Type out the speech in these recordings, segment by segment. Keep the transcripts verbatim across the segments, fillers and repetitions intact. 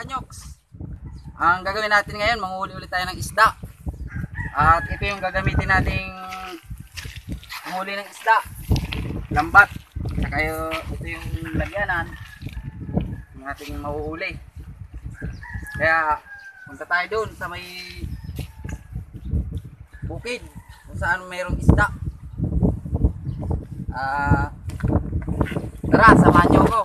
Kanyoks. Ang gagawin natin ngayon, manghuli ulit tayo ng isda. At ito yung gagamitin nating manghuli ng isda. Lambat. Saka ito yung lagyanan ng ating mahuhuli. Kaya punta tayo doon sa may bukid kung saan mayroong isda. Ah, uh, tara, samahan niyo ako.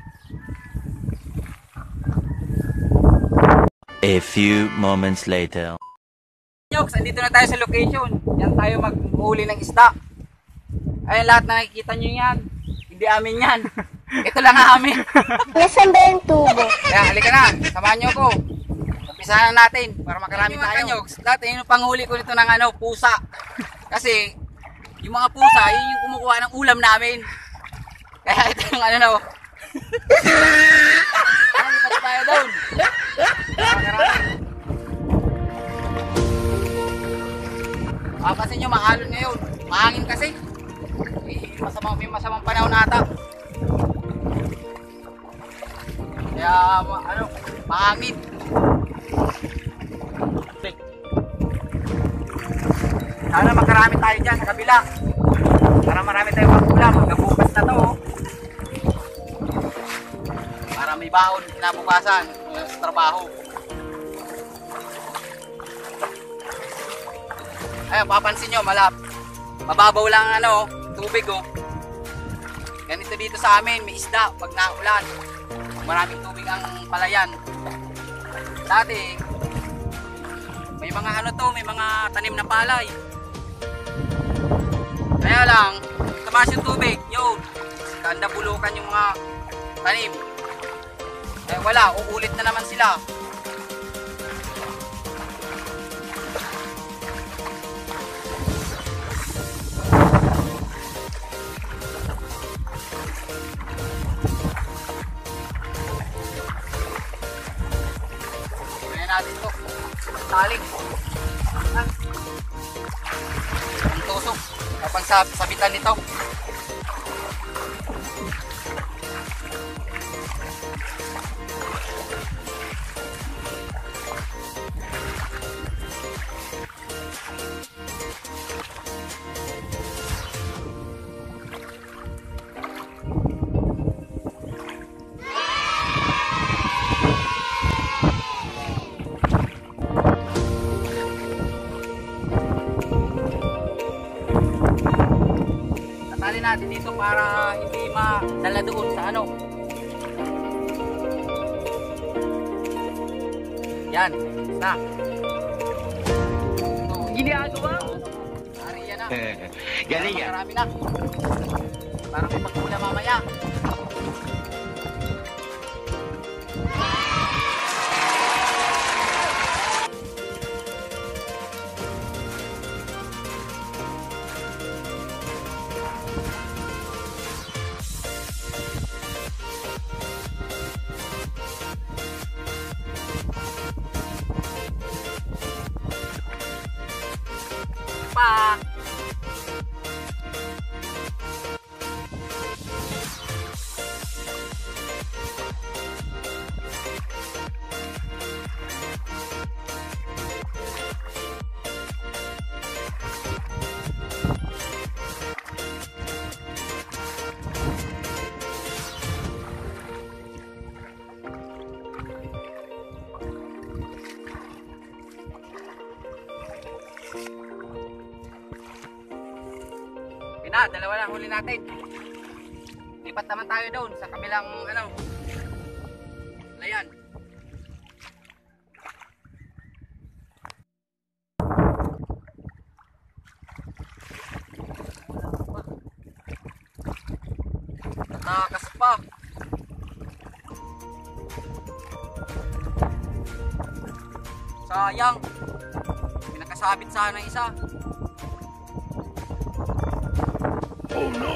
A few moments later. Yoks, andito na tayo sa location. Yan tayo mag-uli ng isda. Ayun, lahat na nakikita nyo yan. Hindi amin yan. Ito lang amin. Nasaan ba yung tubo? Kaya halika na, samahan nyo ako. Umpisahan na natin para makarami tayo. Yoks, dati yung panghuli ko nito ng ano, pusa. Kasi yung mga pusa, yun yung kumukuha ng ulam namin. Kaya ito yung ano na. Lipat tayo doon. Ah, kasi nyo mahalon ngayon. Mahangin kasi. Eh, masamang, may masamang panahon ata. Kaya ano, mahangin. Sana makarami tayo dyan sa kabila. Para marami tayong magulam. Hanggang bukas na to. Oh. Para may baon kinabukasan sa trabaho. Ayun, papansin nyo, malap. Mababaw lang ano, tubig oh. Ganito dito sa amin, may isda pag naulan. Maraming tubig ang palayan. Dati, may mga ano to, may mga tanim na palay. Kaya lang, tamas yung tubig, yun. Kanda bulukan yung mga tanim. Eh wala, uulit na naman sila. Kaya natin ito. Taling. Ang tusok. Kapag sabitan nito. Natali natin dito para hindi madala doon sa ano. Yan, na. So, ginagawa. Ariya na. Galing yan. Marami na. Para may pagkula mamaya. Pa. Na, dalawa na huli natin. Lipat naman tayo doon sa kabilang ano, layan. Natakas pa. Sayang. Pinakasabit sana isa. Oh no!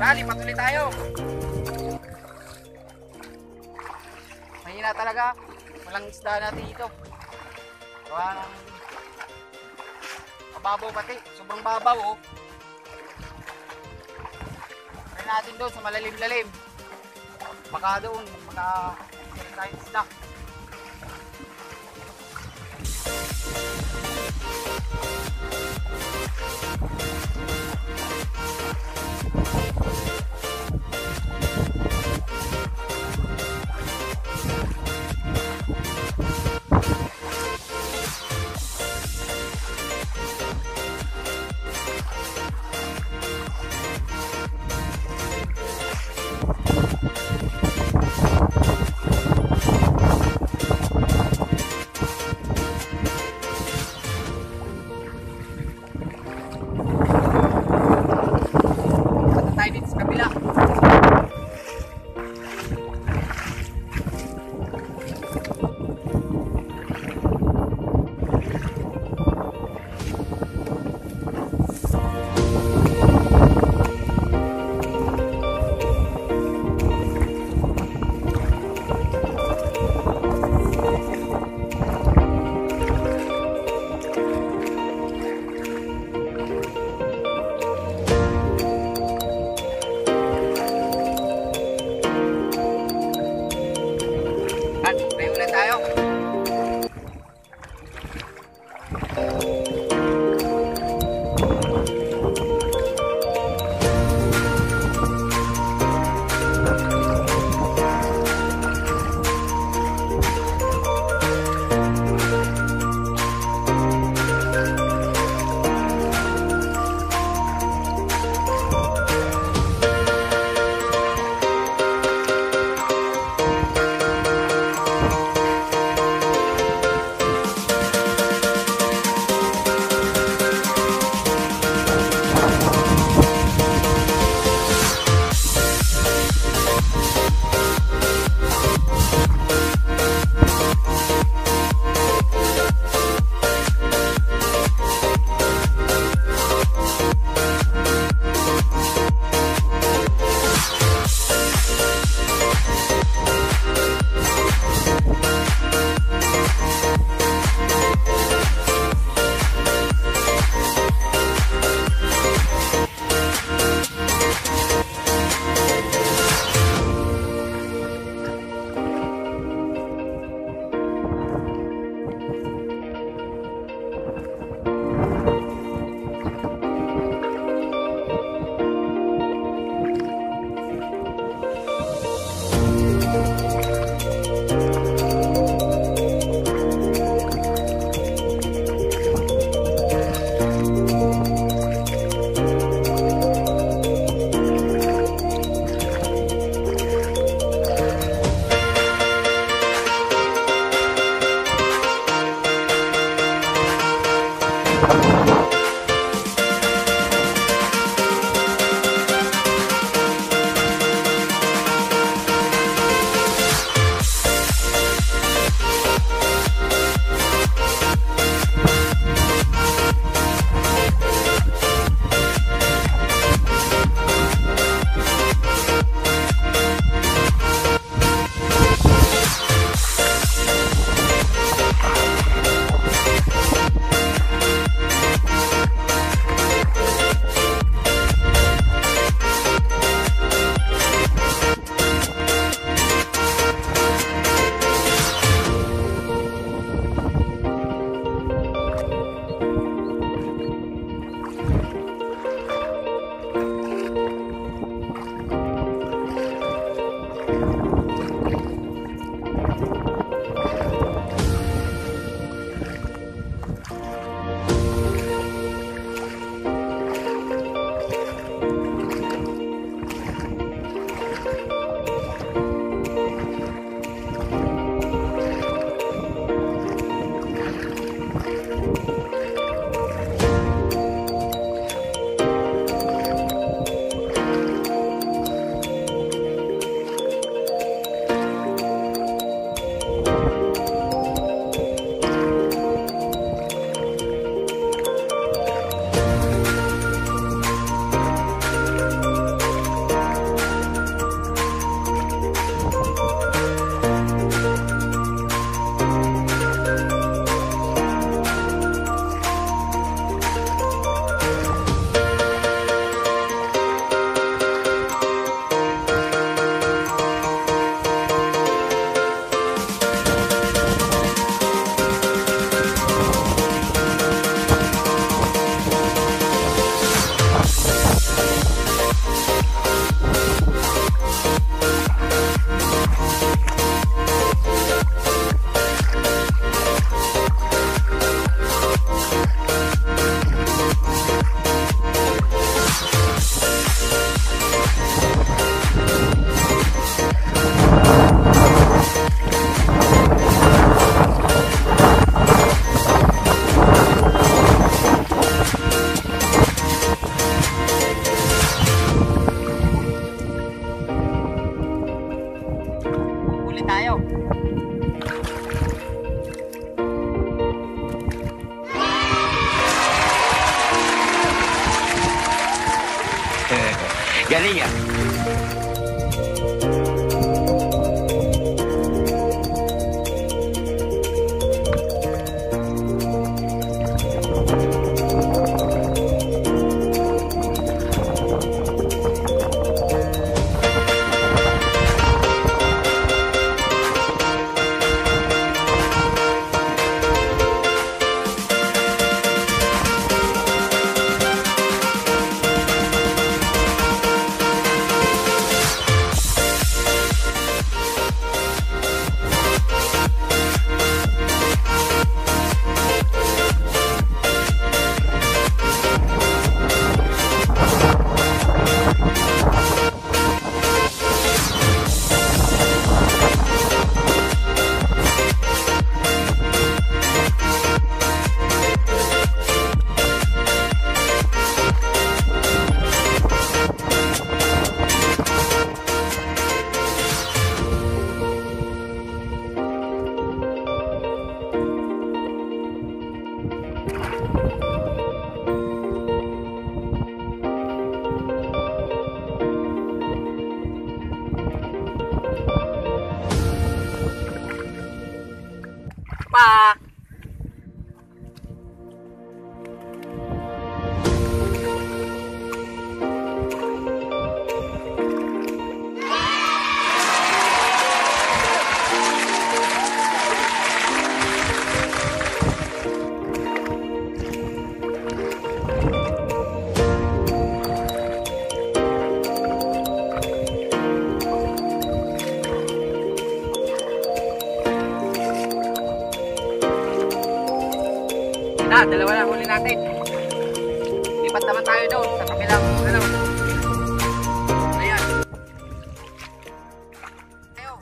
Tara, lipat ulit tayo. Mahina talaga. Walang isda natin dito. Parang mababaw pati. Sobrang babaw oh. Try natin doon sa malalim-lalim. Baka doon, baka meron tayong isda. Tayo na tayo. Galing yan. Pa! Na, dalawa na huli natin. Lipat naman tayo doon sa kabilang ano. Ayan. Ayo.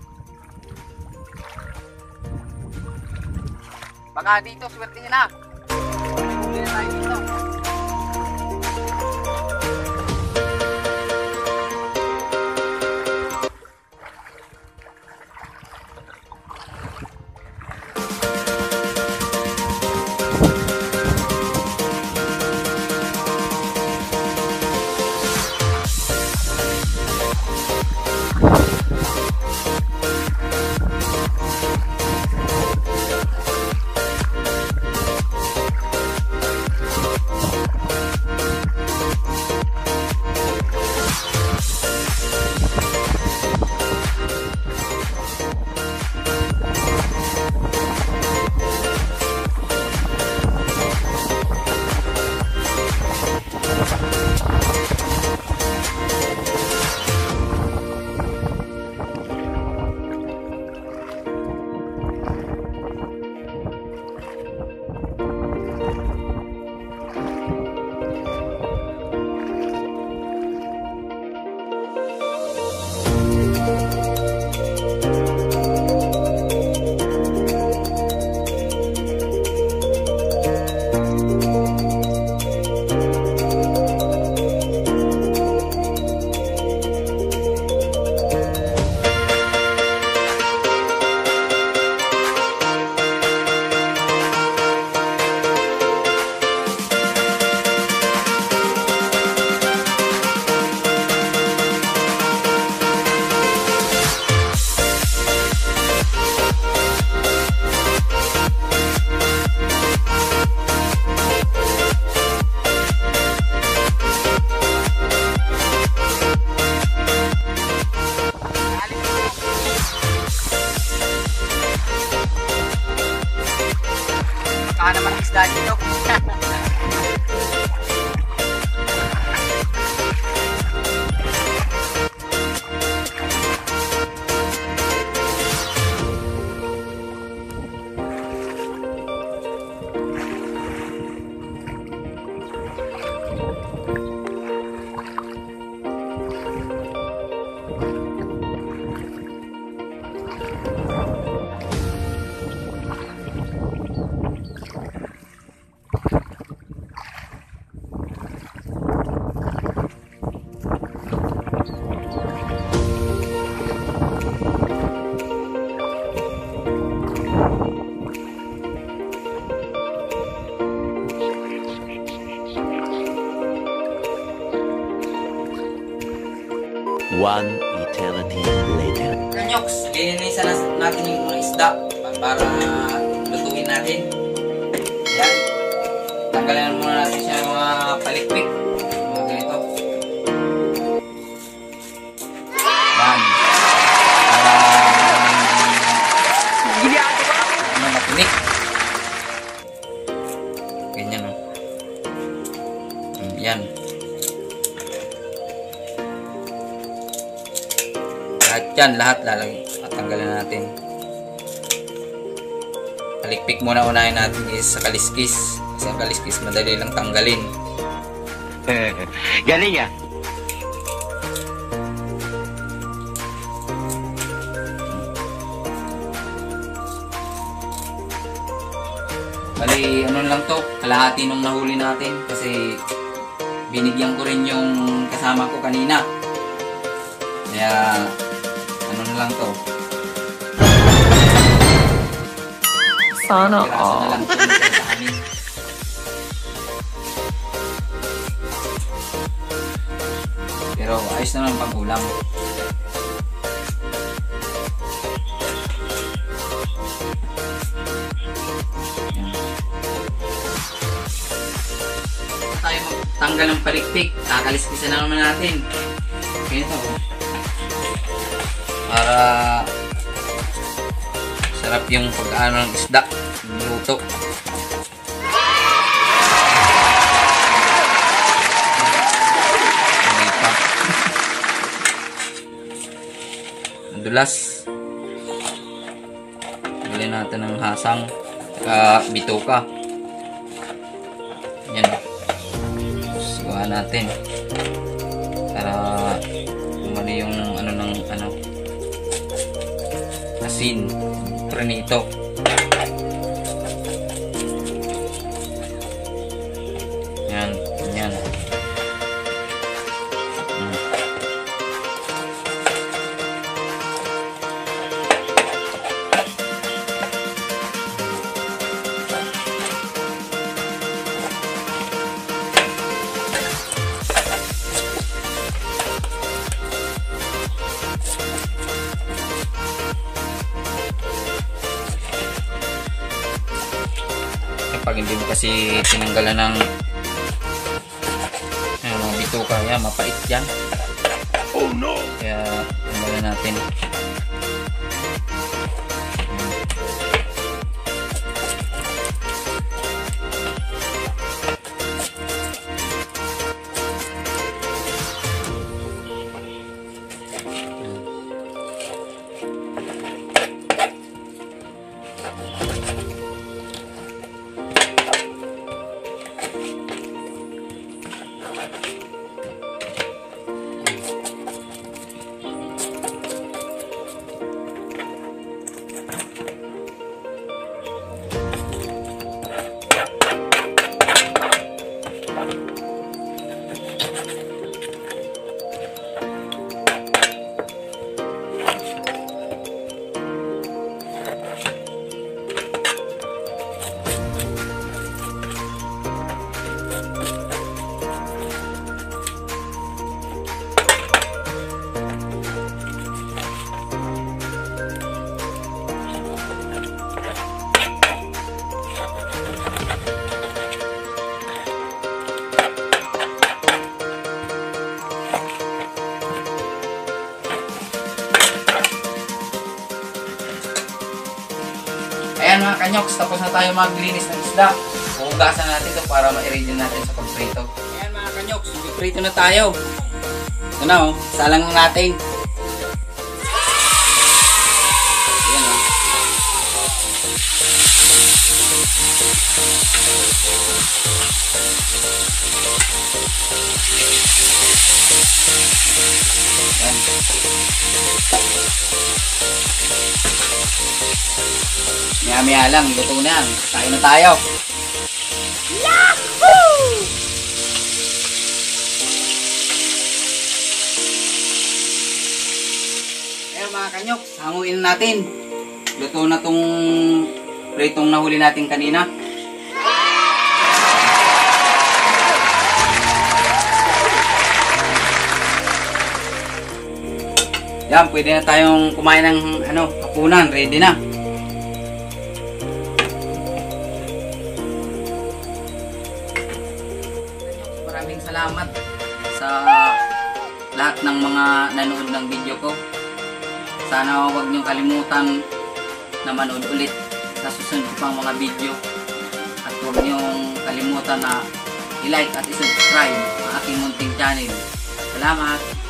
Baka dito swerte na. Huli na tayo dito. Baka naman isda dito. One eternity later. Kanyoks, lilinisan na natin yung mga isda para lutuin natin. Yan. Tanggalan muna natin siya ng mga palikpik. Mga ganito. Yan. Para ano, matunik. Ganyan o. Yan. Lahat yan, lahat lalagay. At tanggalin natin. Palikpik muna unahin natin is sa kaliskis. Kasi ang kaliskis madali lang tanggalin. Galing ah. Bali, ano lang to, kalahati nung nahuli natin kasi binigyan ko rin yung kasama ko kanina. Kaya, ano na lang to. Sana Piraso na all. lang to sa amin. Pero ayos naman pang ulam. Yan. Tayo magtanggal ng palikpik. Kakaliskisan na naman natin. Ganito. Para sarap yung pagkaano ng isda. Luto. Hindi pa. Ang dulas. Tanggalin natin ng hasang. Saka bituka. Yan. Susuha natin. Para umano yung ano ng ano. Asin. Prenito. Yan, yan. Hmm. Pag hindi mo kasi tinanggalan ng ano, mga bituka, yan, mapait yan. Oh no! Kaya tanggalan natin. Ayan mga kanyoks, tapos na tayo maglinis ng isda. Hugasan natin ito para ma-ready natin sa pagprito. Ayan mga kanyoks, prito na tayo. Ito na oh, salang natin. Ayan oh. Ayan. Maya-maya lang, luto na yan. Kain na tayo. Yahoo! Ayan mga kanyok, hanguin natin. Luto na tong pritong nahuli natin kanina. Yan, pwede na tayong kumain ng ano, hapunan. Ready na. Maraming salamat sa lahat ng mga nanood ng video ko. Sana huwag niyong kalimutan na manood ulit sa susunod pang mga video. At huwag niyong kalimutan na i-like at i-subscribe ang aking munting channel. Salamat!